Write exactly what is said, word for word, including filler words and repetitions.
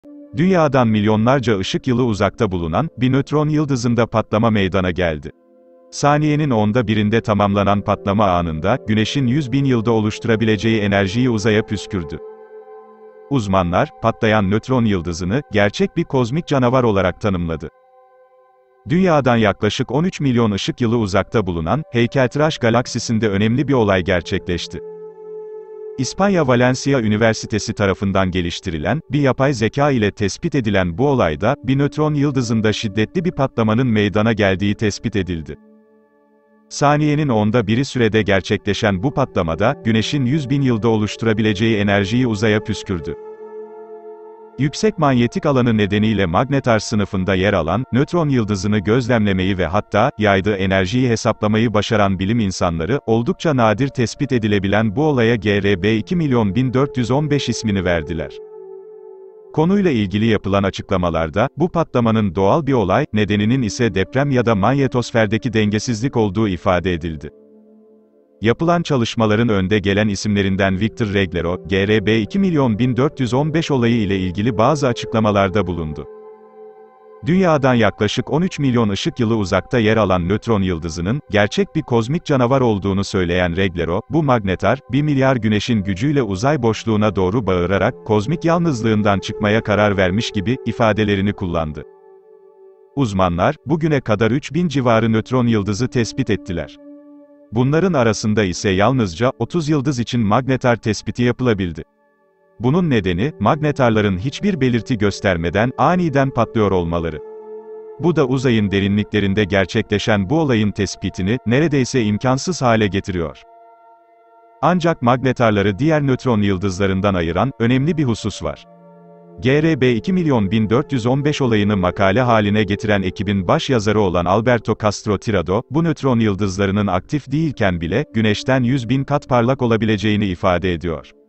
Dünya'dan milyonlarca ışık yılı uzakta bulunan, bir nötron yıldızında patlama meydana geldi. Saniyenin onda birinde tamamlanan patlama anında, Güneş'in yüz bin yılda oluşturabileceği enerjiyi uzaya püskürdü. Uzmanlar, patlayan nötron yıldızını, gerçek bir kozmik canavar olarak tanımladı. Dünya'dan yaklaşık on üç milyon ışık yılı uzakta bulunan, Heykeltıraş galaksisinde önemli bir olay gerçekleşti. İspanya Valencia Üniversitesi tarafından geliştirilen, bir yapay zeka ile tespit edilen bu olayda, bir nötron yıldızında şiddetli bir patlamanın meydana geldiği tespit edildi. Saniyenin onda biri sürede gerçekleşen bu patlamada, Güneş'in yüz bin yılda oluşturabileceği enerjiyi uzaya püskürdü. Yüksek manyetik alanı nedeniyle magnetar sınıfında yer alan, nötron yıldızını gözlemlemeyi ve hatta, yaydığı enerjiyi hesaplamayı başaran bilim insanları, oldukça nadir tespit edilebilen bu olaya G R B iki milyon bin dört yüz on beş ismini verdiler. Konuyla ilgili yapılan açıklamalarda, bu patlamanın doğal bir olay, nedeninin ise deprem ya da manyetosferdeki dengesizlik olduğu ifade edildi. Yapılan çalışmaların önde gelen isimlerinden Victor Reglero, G R B iki milyon bin dört yüz on beş olayı ile ilgili bazı açıklamalarda bulundu. Dünya'dan yaklaşık on üç milyon ışık yılı uzakta yer alan nötron yıldızının, gerçek bir kozmik canavar olduğunu söyleyen Reglero, bu magnetar, bir milyar güneşin gücüyle uzay boşluğuna doğru bağırarak, kozmik yalnızlığından çıkmaya karar vermiş gibi, ifadelerini kullandı. Uzmanlar, bugüne kadar üç bin civarı nötron yıldızı tespit ettiler. Bunların arasında ise yalnızca, otuz yıldız için magnetar tespiti yapılabildi. Bunun nedeni, magnetarların hiçbir belirti göstermeden, aniden patlıyor olmaları. Bu da uzayın derinliklerinde gerçekleşen bu olayın tespitini, neredeyse imkansız hale getiriyor. Ancak magnetarları diğer nötron yıldızlarından ayıran, önemli bir husus var. G R B iki milyon bin dört yüz on beş olayını makale haline getiren ekibin baş yazarı olan Alberto Castro Tirado, bu nötron yıldızlarının aktif değilken bile, Güneş'ten yüz bin kat parlak olabileceğini ifade ediyor.